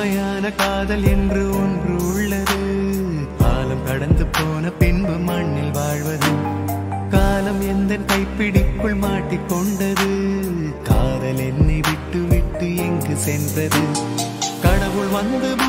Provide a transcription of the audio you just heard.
உண்மையான காதல் என்று ஒன்று உள்ளது. காலம் கடந்து போன பின்பு மண்ணில் வாழ்வது. காலம் எந்த கைப்பிடிக்குள் மாட்டிக்கொண்டது. காதல் என்னை விட்டு விட்டு எங்கு சென்றது. கடவுள் வந்து